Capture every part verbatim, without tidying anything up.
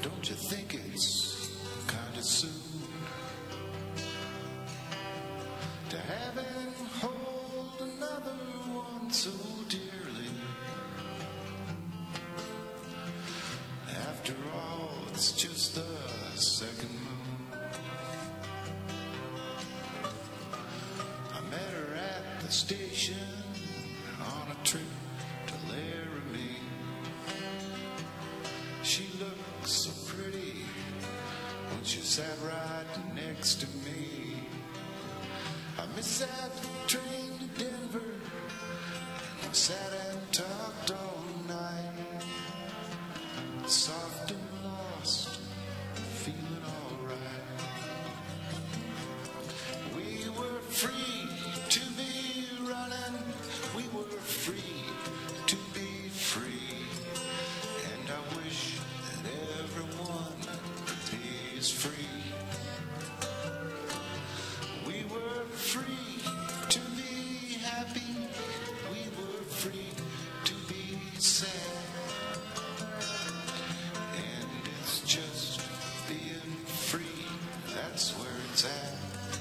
Don't you think it's kind of soon to have and hold another one so dearly? After all, it's just the second moon. I met her at the station on a trip to Laramie. She looked so pretty when she sat right next to me. I missed that train to Denver, and we sat and talked all night, soft and lost, feeling alright. We were free to be running, we were free to be free, and I wish that everyone could be as free. We were free to be happy, we were free to be sad, and it's just being free, that's where it's at.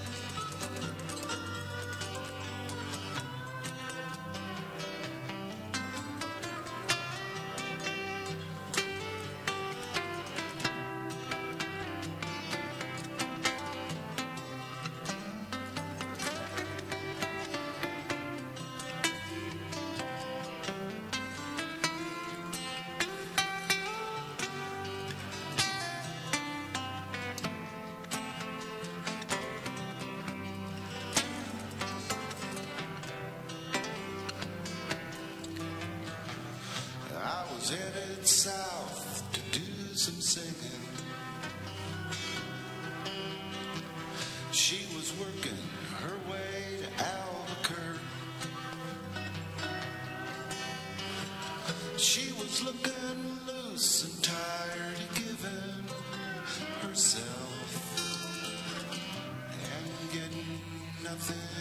I was headed south to do some singing. She was working her way to Albuquerque. She was looking loose and tired of giving herself and getting nothing